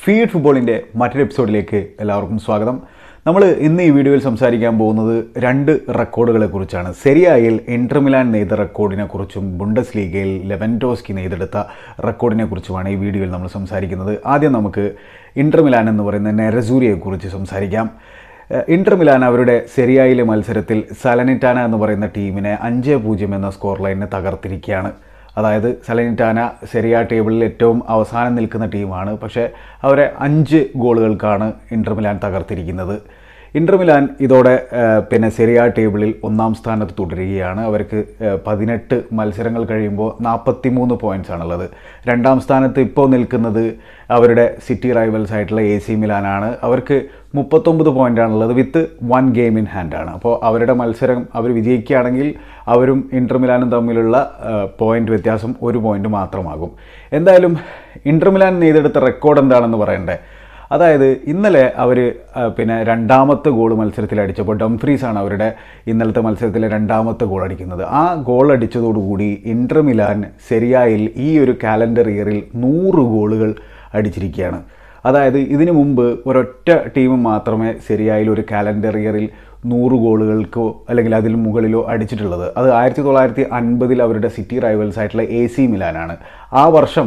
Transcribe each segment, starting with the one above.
Feed ഫുട്ബോളിൻ്റെ മറ്റൊരു എപ്പിസോഡിലേക്ക് എല്ലാവർക്കും സ്വാഗതം. നമ്മൾ ഇന്ന് ഈ വീഡിയോയിൽ സംസാരിക്കാൻ പോകുന്നത് രണ്ട് റെക്കോർഡുകളെ കുറിച്ചാണ്. സെരിയയിൽ ഇന്റർ മിലാൻ നെയ്ത റെക്കോർഡിനെ കുറിച്ചും ബുണ്ടസ് ലീഗയിൽ ലെവൻഡോസ്കി നെയ്തെടുത്ത റെക്കോർഡിനെ കുറിച്ചുമാണ് ഈ വീഡിയോയിൽ നമ്മൾ സംസാരിക്കുന്നത്. ആദ്യം നമുക്ക് ഇന്റർ മിലാൻ എന്ന് പറയുന്ന നെരസൂരിയെക്കുറിച്ച് സംസാരിക്കാം. ഇന്റർ മിലാൻ അവരുടെ സെരിയയിലെ മത്സരത്തിൽ സലനിറ്റാന എന്ന് പറയുന്ന ടീമിനെ 5-0 എന്ന സ്കോർ ലൈനിനെ തകർത്തിരിക്കുകയാണ്. അതായത് സലനിറ്റാന സെരിയ ടേബിളിൽ ഏറ്റവും അവസാനം നിൽക്കുന്ന ടീമാണ്. പക്ഷേ അവരെ 5 ഗോളുകൾക്കാണ് ഇന്റർ മിലാൻ തകർത്തിരിക്കുന്നത്. ഇന്റർ മിലാൻ ഇതോടെ സെരിയ ടേബിളിൽ 1-ാം സ്ഥാനത്ത് തുടരുകയാണ്. അവർക്ക് 18 മത്സരങ്ങൾ കഴിയുമ്പോൾ 43 പോയിൻറ്റ്സ് ആണുള്ളത്. 2-ാം സ്ഥാനത്ത് ഇപ്പോൾ നിൽക്കുന്നത് അവരുടെ സിറ്റി റൈവൽസ് ആയിട്ടുള്ള AC മിലാനാണ്. അവർക്ക് 39 പോയിൻ്റാണുള്ളത് വിത്ത് 1 ഗെയിം ഇൻ ഹാൻഡാണ്. അപ്പോൾ അവരുടെ മത്സരം അവർ വിജയിക്കുകയാണെങ്കിൽ അവരും ഇന്റർ മിലാനും തമ്മിലുള്ള പോയിൻ്റ് വ്യത്യാസം 1 പോയിൻ്റ് മാത്രമാകും. എന്തായാലും ഇന്റർ മിലാൻ നെയ്തെടുത്ത റെക്കോർഡ് എന്താണെന്ന് പറയണ്ടേ. അതായത് ഇന്നലെ അവർ രണ്ടാമത്തെ ഗോൾ മത്സരത്തിൽ അടിച്ചപ്പോൾ ഡംഫ്രീസാണ് അവരുടെ ഇന്നലത്തെ മത്സരത്തിലെ രണ്ടാമത്തെ ഗോൾ അടിക്കുന്നത്. ആ ഗോൾ അടിച്ചതോടുകൂടി ഇന്റർ മിലാൻ സെരിയയിൽ ഈ ഒരു കാലണ്ടർ ഇയറിൽ 100 ഗോളുകൾ അടിച്ചിരിക്കുകയാണ്. അതായത് ഇതിനു മുമ്പ് ഒരൊറ്റ ടീം മാത്രമേ സെരിയയിൽ ഒരു കാലണ്ടർ ഇയറിൽ 100 ഗോളുകൾക്കോ അല്ലെങ്കിൽ അതിൽ മുകളിലോ അടിച്ചിട്ടുള്ളത്. അത് 1950 അവരുടെ സിറ്റി റൈവൽസ് ആയിട്ടുള്ള AC മിലാനാണ്. ആ വർഷം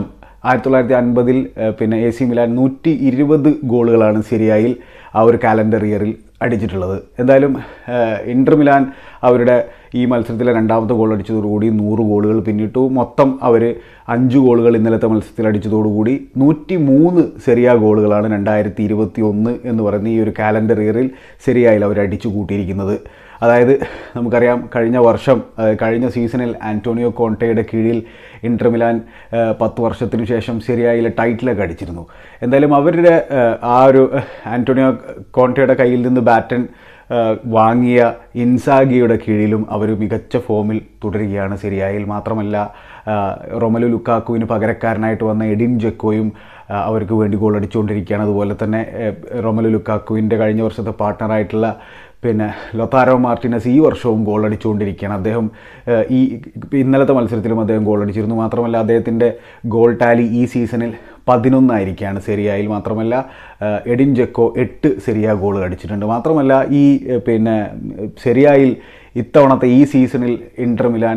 1950 AC മിലാൻ 120 ഗോളുകളാണ് സെരിയയിൽ ആ ഒരു കാലണ്ടർ ഇയറിൽ അടിച്ചിട്ടുള്ളത്. എന്തായാലും ഇന്റർ മിലാൻ അവരുടെ ഈ മത്സരത്തിലെ രണ്ടാമത്തെ ഗോൾ അടിച്ചതോടുകൂടി 100 ഗോളുകൾ പിന്നിട്ടു. മൊത്തം അവർ 5 ഗോളുകൾ ഇന്നലത്തെ മത്സരത്തിൽ അടിച്ചതോടുകൂടി 103 സെരിയ ഗോളുകളാണ് 2021 എന്ന് പറയുന്ന ഈ ഒരു കാലണ്ടർ ഇയറിൽ സെരിയയിൽ അവർ അടിച്ചു കൂട്ടിയിരിക്കുന്നത്. അതായത് നമുക്കറിയാം കഴിഞ്ഞ സീസണിൽ ആന്റോണിയോ കോണ്ടെയുടെ കീഴിൽ ഇന്റർ മിലാൻ 10 വർഷത്തിനു ശേഷം സെരിയയിലെ ടൈറ്റിലൊക്കെ അടിച്ചിരുന്നു. എന്തായാലും അവരുടെ ആ ഒരു ആന്റോണിയോ കോണ്ടെയുടെ കയ്യിൽ നിന്ന് ബാറ്റൺ വാങ്ങിയ ഇൻസാഗിയുടെ കീഴിലും അവർ മികച്ച ഫോമിൽ തുടരുകയാണ് സെരിയയിൽ. മാത്രമല്ല റൊമലു ലുക്കാക്കുവിന് പകരക്കാരനായിട്ട് വന്ന എഡിൻ ജെക്കോയും അവർക്ക് വേണ്ടി ഗോൾ അടിച്ചുകൊണ്ടിരിക്കുകയാണ്. അതുപോലെ തന്നെ റൊമലു ലുക്കാക്കുവിൻ്റെ കഴിഞ്ഞ വർഷത്തെ പാർട്ട്ണറായിട്ടുള്ള ലൊതാരോ മാർട്ടിനസ് ഈ വർഷവും ഗോൾ അടിച്ചുകൊണ്ടിരിക്കുകയാണ്. അദ്ദേഹം ഇന്നലത്തെ മത്സരത്തിലും അദ്ദേഹം ഗോൾ അടിച്ചിരുന്നു. മാത്രമല്ല അദ്ദേഹത്തിൻ്റെ ഗോൾ ടാലി ഈ സീസണിൽ 11 ആയിരിക്കുകയാണ് സെരിയയിൽ. മാത്രമല്ല എഡിൻ ജെക്കോ 8 സെരിയ ഗോൾ അടിച്ചിട്ടുണ്ട്. മാത്രമല്ല ഈ സെരിയയിൽ ഇത്തവണത്തെ ഈ സീസണിൽ ഇന്റർ മിലാൻ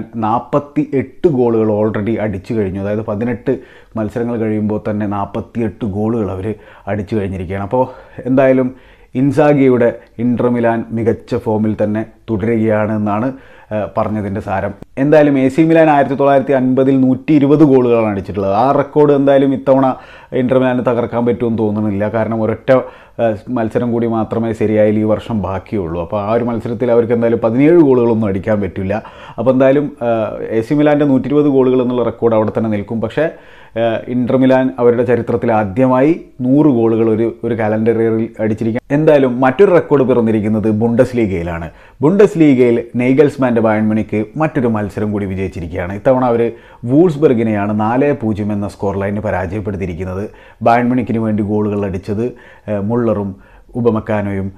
48 ഗോളുകൾ ഓൾറെഡി അടിച്ചു കഴിഞ്ഞു. അതായത് 18 മത്സരങ്ങൾ കഴിയുമ്പോൾ തന്നെ 48 ഗോളുകൾ അവർ അടിച്ചു കഴിഞ്ഞിരിക്കുകയാണ്. അപ്പോൾ എന്തായാലും ഇൻസാഗിയുടെ ഇന്റർ മിലാൻ മികച്ച ഫോമിൽ തന്നെ തുടരുകയാണെന്നാണ് പറഞ്ഞതിൻ്റെ സാരം. എന്തായാലും AC മിലാൻ 1950 120 ഗോളുകളാണ് അടിച്ചിട്ടുള്ളത്. ആ റെക്കോർഡ് എന്തായാലും ഇത്തവണ ഇന്റർ മിലാന് തകർക്കാൻ പറ്റുമെന്ന് തോന്നുന്നില്ല. കാരണം ഒരൊറ്റ മത്സരം കൂടി മാത്രമേ സെരിയയിൽ ഈ വർഷം ബാക്കിയുള്ളൂ. അപ്പോൾ ആ ഒരു മത്സരത്തിൽ അവർക്ക് എന്തായാലും 17 ഗോളുകളൊന്നും അടിക്കാൻ പറ്റില്ല. അപ്പോൾ എന്തായാലും AC മിലാൻ്റെ 120 ഗോളുകൾ എന്നുള്ള റെക്കോർഡ് അവിടെ തന്നെ നിൽക്കും. പക്ഷേ ഇന്റർ മിലാൻ അവരുടെ ചരിത്രത്തിൽ ആദ്യമായി 100 ഗോളുകൾ ഒരു കാലണ്ടർ ഇയറിൽ അടിച്ചിരിക്കുക. എന്തായാലും മറ്റൊരു റെക്കോർഡ് പിറന്നിരിക്കുന്നത് ബുണ്ടസ് ലീഗയിലാണ്. ബുണ്ടസ് ലീഗയിൽ നെയ്ഗൽസ്മാൻ്റെ ബയൺ മ്യൂണിക്ക് മറ്റൊരു മത്സരം കൂടി വിജയിച്ചിരിക്കുകയാണ്. ഇത്തവണ അവർ വൂൾസ്ബർഗിനെയാണ് 4-0 എന്ന സ്കോർ ലൈനിന് പരാജയപ്പെടുത്തിയിരിക്കുന്നത്. ബയൺ മ്യൂണിക്കിന് വേണ്ടി ഗോളുകൾ അടിച്ചത് മുള്ളറും ഉപമക്കാനോയും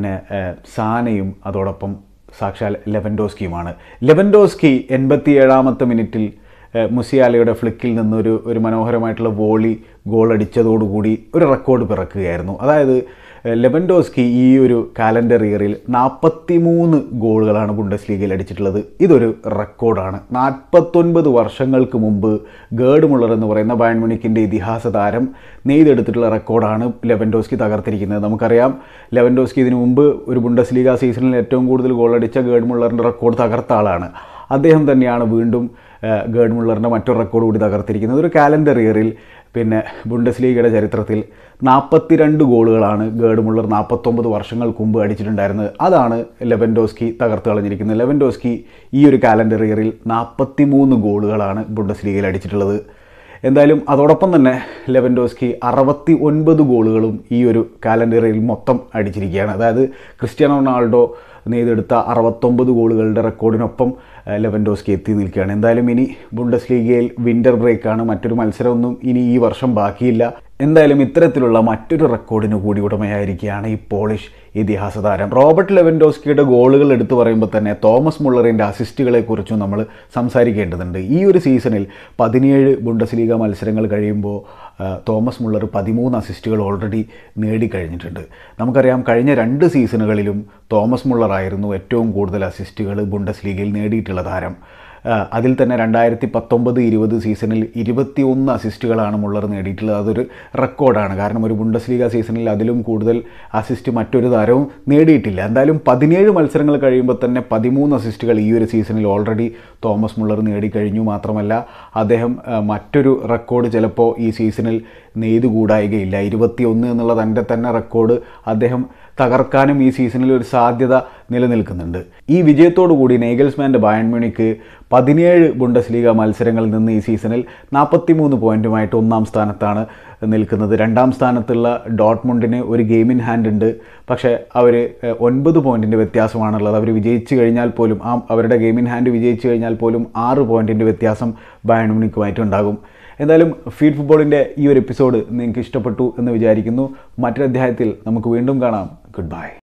സാനയും അതോടൊപ്പം സാക്ഷാൽ ലെവൻഡോസ്കിയുമാണ്. ലെവൻഡോസ്കി 87-ാമത്തെ മിനിറ്റിൽ മുസിയാലയുടെ ഫ്ലിക്കിൽ നിന്ന് ഒരു മനോഹരമായിട്ടുള്ള വോളി ഗോൾ അടിച്ചതോടുകൂടി ഒരു റെക്കോർഡ് പിറക്കുകയായിരുന്നു. അതായത് ലെവൻഡോസ്കി ഈ ഒരു കാലണ്ടർ ഇയറിൽ 43 ഗോളുകളാണ് ബുണ്ടസ് ലീഗയിൽ അടിച്ചിട്ടുള്ളത്. ഇതൊരു റെക്കോർഡാണ്. 49 വർഷങ്ങൾക്ക് മുമ്പ് ഗേർഡ് മുള്ളർ എന്ന് പറയുന്ന ബയൺ മ്യൂണിക്കിൻ്റെ ഇതിഹാസ താരം നെയ്തെടുത്തിട്ടുള്ള റെക്കോർഡാണ് ലെവൻഡോസ്കി തകർത്തിരിക്കുന്നത്. നമുക്കറിയാം ലെവൻഡോസ്കി ഇതിനു മുമ്പ് ഒരു ബുണ്ടസ് ലീഗ സീസണിൽ ഏറ്റവും കൂടുതൽ ഗോൾ അടിച്ച ഗേർഡ് മുള്ളറിൻ്റെ റെക്കോർഡ് തകർത്ത ആളാണ്. അദ്ദേഹം തന്നെയാണ് വീണ്ടും ഗേർഡ് മുള്ളറിൻ്റെ മറ്റൊരു റെക്കോർഡ് കൂടി തകർത്തിരിക്കുന്നത്. ഒരു കാലണ്ടർ ഇയറിൽ ബുണ്ടസ് ലീഗയുടെ ചരിത്രത്തിൽ 42 ഗോളുകളാണ് ഗേർഡ് മുള്ളർ 49 വർഷങ്ങൾക്ക് മുമ്പ് അടിച്ചിട്ടുണ്ടായിരുന്നത്. അതാണ് ലെവൻഡോസ്കി തകർത്ത് കളഞ്ഞിരിക്കുന്നത്. ലെവൻഡോസ്കി ഈ ഒരു കാലണ്ടർ ഇയറിൽ 43 ഗോളുകളാണ് ബുണ്ടസ് ലീഗയിൽ അടിച്ചിട്ടുള്ളത്. എന്തായാലും അതോടൊപ്പം തന്നെ ലെവൻഡോസ്കി 69 ഗോളുകളും ഈ ഒരു കാലണ്ടർ ഇയറിൽ മൊത്തം അടിച്ചിരിക്കുകയാണ്. അതായത് ക്രിസ്ത്യാനോ റൊണാൾഡോ നെയ്തെടുത്ത 69 ഗോളുകളുടെ റെക്കോർഡിനൊപ്പം ലെവൻഡോസ്കി എത്തി നിൽക്കുകയാണ്. എന്തായാലും ഇനി ബുണ്ടസ് ലീഗയിൽ വിൻ്റർ ബ്രേക്കാണ്. മറ്റൊരു മത്സരമൊന്നും ഇനി ഈ വർഷം ബാക്കിയില്ല. എന്തായാലും ഇത്തരത്തിലുള്ള മറ്റൊരു റെക്കോർഡിന് കൂടി ഉടമയായിരിക്കുകയാണ് ഈ പോളിഷ് ഇതിഹാസ താരം. റോബർട്ട് ലെവൻഡോസ്കിയുടെ ഗോളുകൾ എടുത്തു പറയുമ്പോൾ തന്നെ തോമസ് മുള്ളറിൻ്റെ അസിസ്റ്റുകളെക്കുറിച്ചും നമ്മൾ സംസാരിക്കേണ്ടതുണ്ട്. ഈ ഒരു സീസണിൽ 17 ബുണ്ടസ് ലീഗ മത്സരങ്ങൾ കഴിയുമ്പോൾ തോമസ് മുള്ളർ 13 അസിസ്റ്റുകൾ ഓൾറെഡി നേടിക്കഴിഞ്ഞിട്ടുണ്ട്. നമുക്കറിയാം കഴിഞ്ഞ 2 സീസണുകളിലും തോമസ് മുള്ളറായിരുന്നു ഏറ്റവും കൂടുതൽ അസിസ്റ്റുകൾ ബുണ്ടസ് ലീഗയിൽ നേടിയിട്ടുള്ള താരം. അതിൽ തന്നെ 2019-20 സീസണിൽ 21 അസിസ്റ്റുകളാണ് മുള്ളർ നേടിയിട്ടുള്ളത്. അതൊരു റെക്കോർഡാണ്. കാരണം ഒരു ബുണ്ടസ് ലീഗ സീസണിൽ അതിലും കൂടുതൽ അസിസ്റ്റ് മറ്റൊരു താരവും നേടിയിട്ടില്ല. എന്തായാലും 17 മത്സരങ്ങൾ കഴിയുമ്പോൾ തന്നെ 13 അസിസ്റ്റുകൾ ഈ ഒരു സീസണിൽ ഓൾറെഡി തോമസ് മുള്ളർ നേടിക്കഴിഞ്ഞു. മാത്രമല്ല അദ്ദേഹം മറ്റൊരു റെക്കോർഡ് ചിലപ്പോൾ ഈ സീസണിൽ നെയ്തുകൂടായികയില്ല. 21 എന്നുള്ള തൻ്റെ തന്നെ റെക്കോർഡ് അദ്ദേഹം തകർക്കാനും ഈ സീസണിൽ ഒരു സാധ്യത നിലനിൽക്കുന്നുണ്ട്. ഈ വിജയത്തോടു കൂടി നേഗൽസ്മാൻ്റെ ബയൺ മ്യൂണിക്ക് 17 ബുണ്ടസ് ലീഗ മത്സരങ്ങളിൽ നിന്ന് ഈ സീസണിൽ 43 പോയിൻറ്റുമായിട്ട് 1-ാം സ്ഥാനത്താണ് നിൽക്കുന്നത്. 2-ാം സ്ഥാനത്തുള്ള ഡോട്ട്മുണ്ടിന് ഒരു ഗെയിം ഇൻ ഹാൻഡ് ഉണ്ട്. പക്ഷേ അവർ 9 പോയിൻറ്റിൻ്റെ വ്യത്യാസമാണുള്ളത്. അവർ വിജയിച്ചു കഴിഞ്ഞാൽ പോലും അവരുടെ ഗെയിം ഇൻ ഹാൻഡ് വിജയിച്ചു കഴിഞ്ഞാൽ പോലും 6 പോയിൻറ്റിൻ്റെ വ്യത്യാസം ബയൺ മ്യൂണിക്കുമായിട്ടുണ്ടാകും. എന്തായാലും ഫീഡ് ഫുട്ബോളിൻ്റെ ഈ ഒരു എപ്പിസോഡ് നിങ്ങൾക്ക് ഇഷ്ടപ്പെട്ടു എന്ന് വിചാരിക്കുന്നു. മറ്റൊരു അധ്യായത്തിൽ നമുക്ക് വീണ്ടും കാണാം. Good bye.